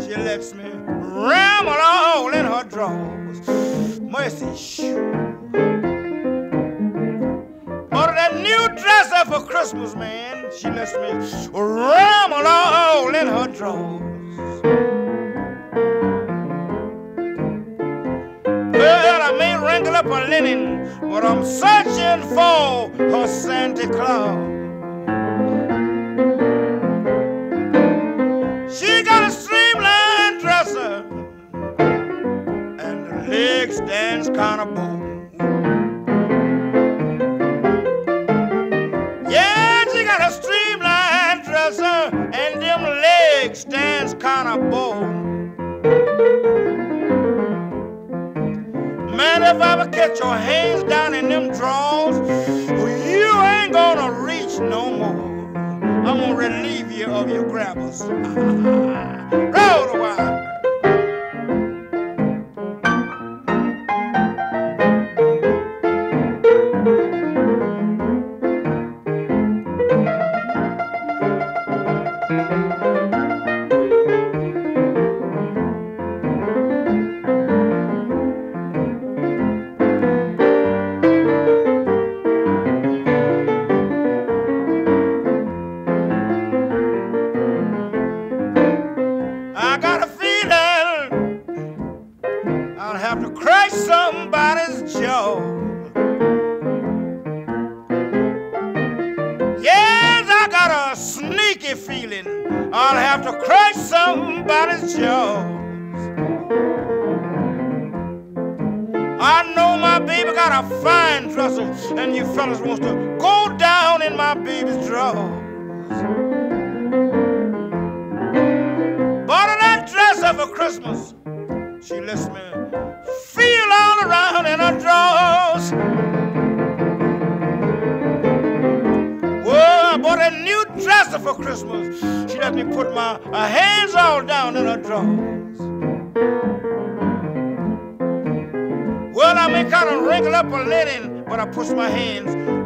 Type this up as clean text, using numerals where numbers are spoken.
She lets me ramble all in her drawers. Mercy, shoo. Bought that new dresser for Christmas, man. She lets me ramble all in her drawers. Well, I may wrinkle up her linen, but I'm searching for her Santa Claus. She got a streamlined dresser, and the leg stands kind of bold. Yeah, she got a streamlined dresser, and them legs stands kind of bold. Man, if I ever catch your hands down in them drawers, you ain't gonna reach no more. I'm gonna relieve you of your grabbers. Roll the wire. Somebody's jaw. Yes, I got a sneaky feeling I'll have to crush somebody's jaws. I know my baby got a fine dresser, and you fellas wants to go down in my baby's drawers. Bought her that dresser for Christmas. She lets me feel all around in her drawers. Well, I bought a new dresser for Christmas. She let me put my hands all down in her drawers. Well, I may kind of wrinkle up a linen, but I push my hands